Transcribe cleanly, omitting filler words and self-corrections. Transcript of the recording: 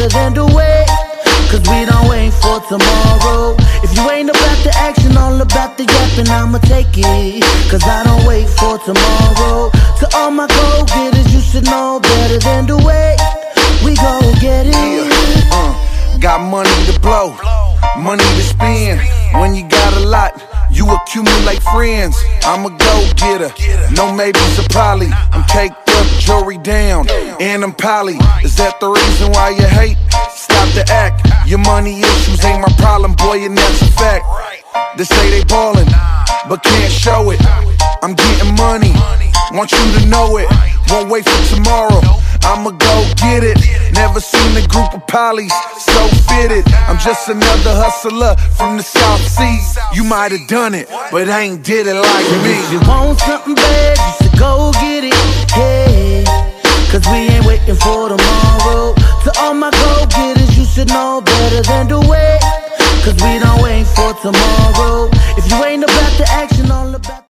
better than to wait. Cause we don't wait for tomorrow. If you ain't about the action, all about the yapping, I'ma take it. Cause I don't wait for tomorrow. To all my go-getters, you should know better than to wait. We gon' get it. Got money to blow, money to spend. When you got a lot, you accumulate friends. I'm a go-getter, no maybes or probably. I'm caked up, jewelry down, and I'm poly. Is that the reason why you hate? Stop the act. Your money issues ain't my problem, boy, and that's a fact. They say they ballin', but can't show it. I'm getting money, want you to know it. Won't wait for tomorrow, I'ma go get it. Never seen a group of polys so fitted. I'm just another hustler from the South Seas. You might have done it, but ain't did it like me. If you want something bad, you should go get it, hey. Cause we ain't waiting for tomorrow. To all my go-getters, you should know better than to wait. Cause we don't wait for tomorrow. If you ain't about the action,